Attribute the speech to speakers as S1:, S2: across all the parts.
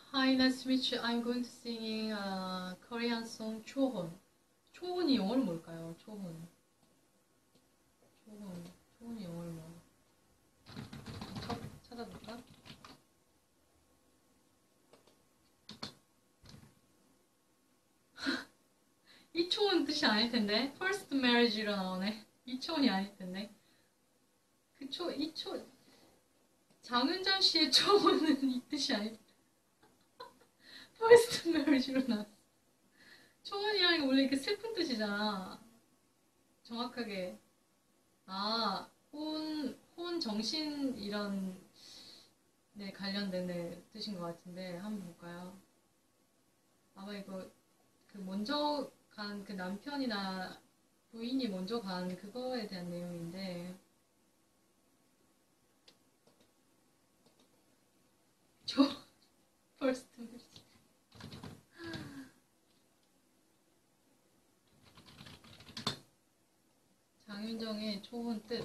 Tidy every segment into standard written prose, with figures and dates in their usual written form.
S1: Hi, nice to meet you. I'm going to sing a Korean song, 초혼. 초혼이 영어로 뭘까요? 초혼. 초혼이 영어로 뭐? 찾아볼까? 이초혼 뜻이 아닐 텐데. First marriage로 나오네. 이초혼이 아닐 텐데. 장윤정 씨의 초혼은 이 뜻이 아닐 텐데. First marriage로 나왔어. 초혼이라는 게 원래 이렇게 슬픈 뜻이잖아. 정확하게. 혼 정신 이런 네 관련된 뜻인 것 같은데 한번 볼까요? 아마 이거 그 먼저 간 그 남편이나 부인이 먼저 간 그거에 대한 내용인데 first marriage. 장윤정의 초혼 뜻.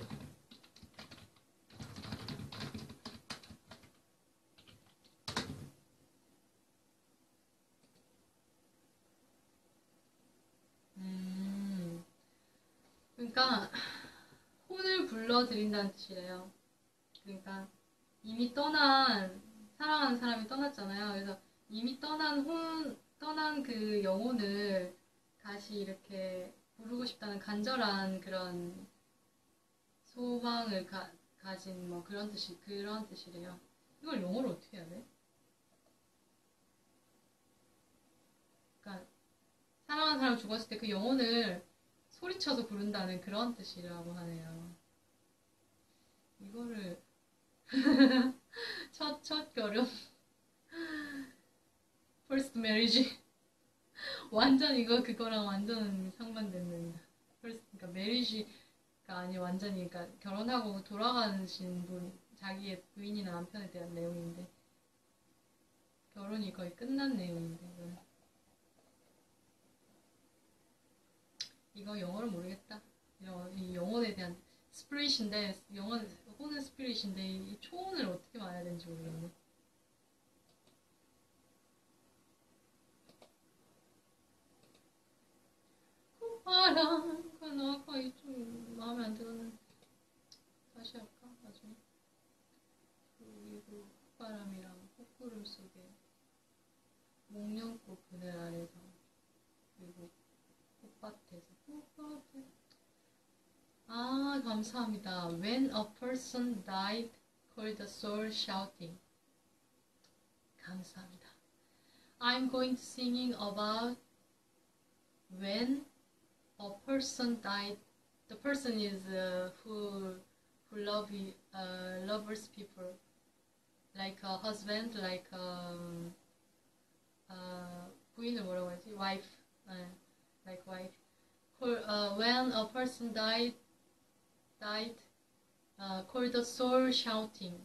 S1: 그러니까 혼을 불러들인다는 뜻이래요. 그러니까 이미 사랑하는 사람이 떠났잖아요. 그래서 이미 떠난 그 영혼을 다시 이렇게 부르고 싶다는 간절한 그런 소망을 가진 뭐 그런 뜻이래요. 이걸 영어로 어떻게 해야 돼? 그러니까 사랑하는 사람 죽었을 때 그 영혼을 소리쳐서 부른다는 그런 뜻이라고 하네요. 이거를 첫 결혼 first marriage 완전 그거랑 완전 상반되는 그러니까 marriage가 아니 완전히 그러니까 결혼하고 돌아가신 분 자기의 부인이나 남편에 대한 내용인데 결혼이 거의 끝난 내용인데 이거 영어를 모르겠다. 이 영혼에 대한 스피릿인데 혼은 스피릿인데 이 초혼을 어떻게 말해야 되는지 모르겠네. 콧바람 나 아까 좀 마음에 안 들었는데 다시 할까? 나중에 그리고 콧바람이랑 콧구름 속에 목련꽃 그늘 아래서 그리고 꽃밭에 감사합니다. When a person died, called the soul shouting. 감사합니다. I'm going to singing about when a person died. The person is who loves people, like a husband, like 부인을 뭐라고 하지? Wife, like wife. When a person died, called the soul shouting.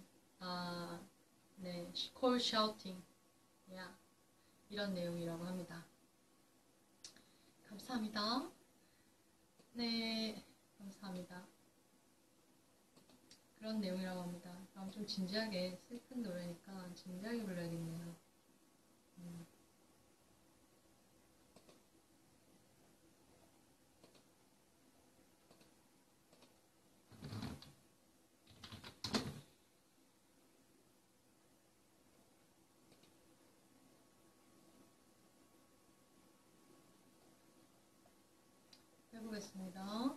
S1: 네, call shouting. Yeah, 이런 내용이라고 합니다. 감사합니다. 네, 감사합니다. 그런 내용이라고 합니다. 그럼 좀 진지하게 슬픈 노래니까 진지하게 불러야겠네요. 해보겠습니다.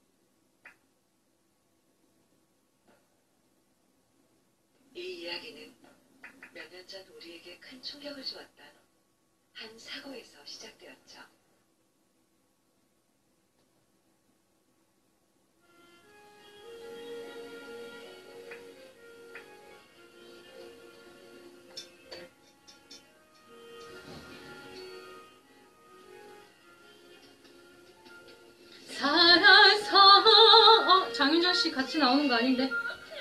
S2: 이 이야기는 몇 년 전 우리에게 큰 충격을 주었던 한 사고에서 시작되었죠.
S1: 살아서 장윤정 씨 같이 나오는 거 아닌데?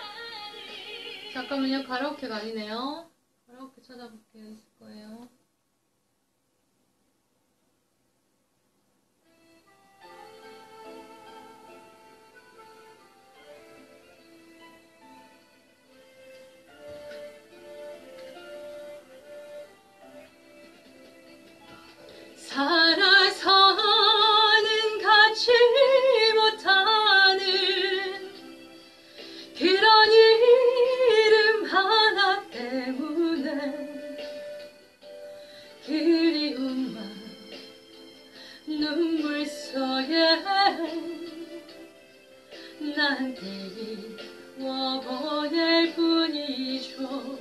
S1: 잠깐만요. 가라오케가 아니네요. 가라오케 찾아볼게요. 있을 거예요. 나의 난 띄워보낼 뿐이죠.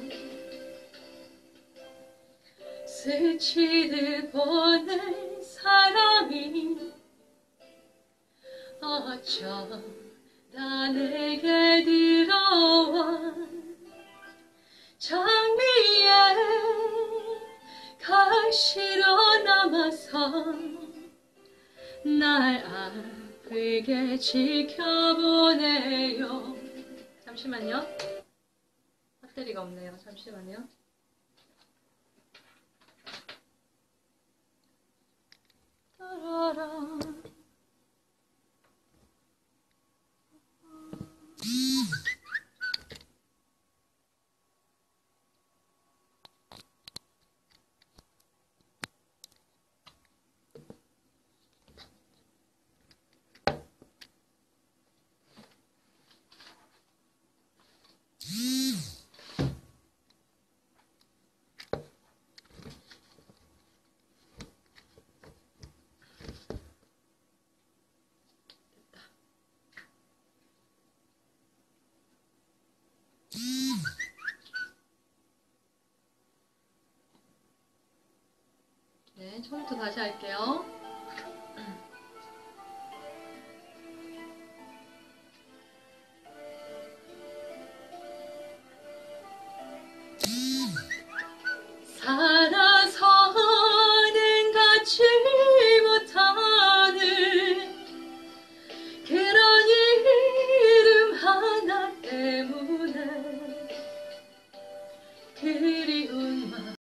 S1: 스치듯 보낸 사랑이 어쩌다 내게 들어와 장미에 가시로 남아서 날 아프게 지켜보네요. 잠시만요. 배터리가 없네요. 잠시만요. 따라라. 네, 처음부터 다시 할게요.